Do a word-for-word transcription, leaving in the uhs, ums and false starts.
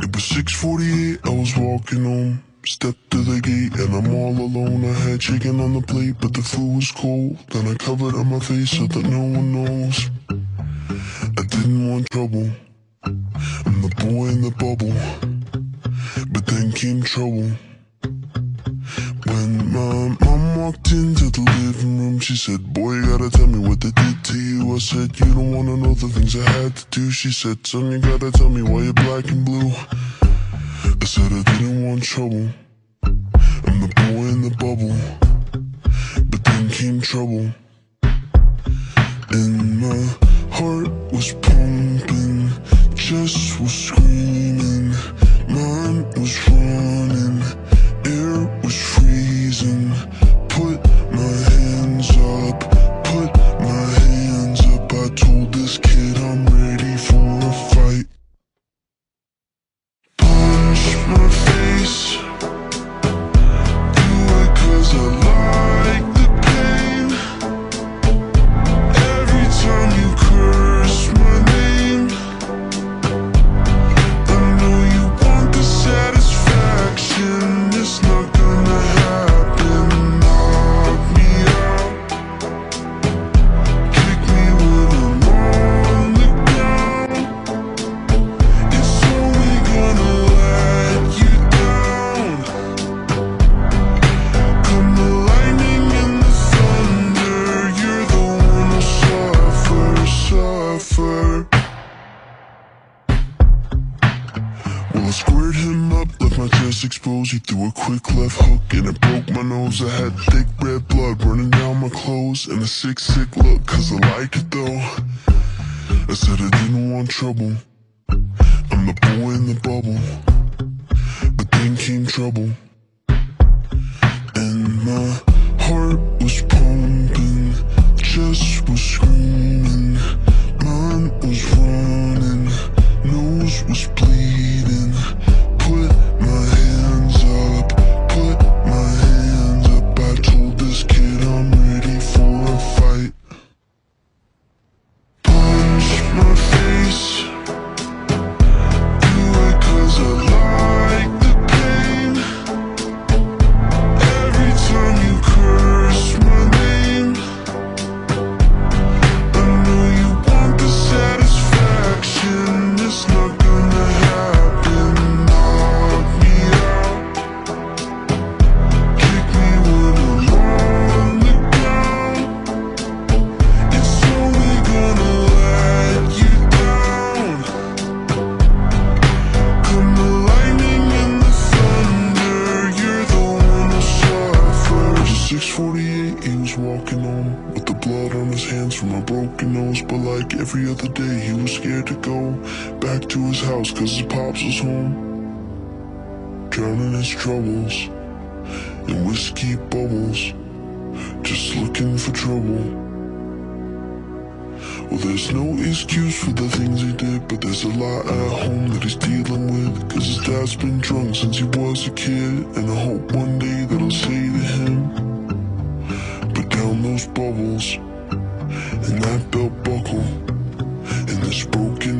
It was six forty-eight, I was walking home. Stepped to the gate and I'm all alone. I had chicken on the plate, but the food was cold. Then I covered up my face so that no one knows. I didn't want trouble, I'm the boy in the bubble. But then came trouble. When my mom walked into the living room, she said, boy, you gotta tell me what they did to you. I said, you don't wanna know the things I had to do. She said, son, you gotta tell me why you're black and blue. I said I didn't want trouble, I'm the boy in the bubble. But then came trouble, and my heart was pumping, chest was screaming, mind was running, air was freezing. Put my hands up, put my hands up. I told this kid I'm ready for a fight. My face, do it cause I like the pain. Every time you curse my name, I know you want the satisfaction. It's not gonna happen. Knock me out, kick me when I'm on the ground. It's only gonna Well, I squared him up, left my chest exposed. He threw a quick left hook and it broke my nose. I had thick red blood running down my clothes and a sick, sick look, cause I liked it though. I said I didn't want trouble, I'm the boy in the bubble. But then came trouble, and my heart was pumping, chest was screaming, mind was running, nose was bleeding. Put my hands up, put my hands up. I told this kid I'm ready for a fight. Punch my face, do it cause I like the pain. Every time you curse my name, I know you want the satisfaction. It's not gonna happen. Knock me out, kick me when I'm on the ground. It's only gonna let you down. Come the lightning and the thunder, you're the one who suffers. six forty-eight, he was walking home with the blood on his hands from a broken nose. But like every other day, he was scared to go back to his house cause his pops was home, drowning his troubles in whiskey bubbles, just looking for trouble. Well, there's no excuse for the things he did, but there's a lot at home that he's dealing with, cause his dad's been drunk since he was a kid. And I hope one day that I'll say to him, put down those bubbles and that belt buckle and this broken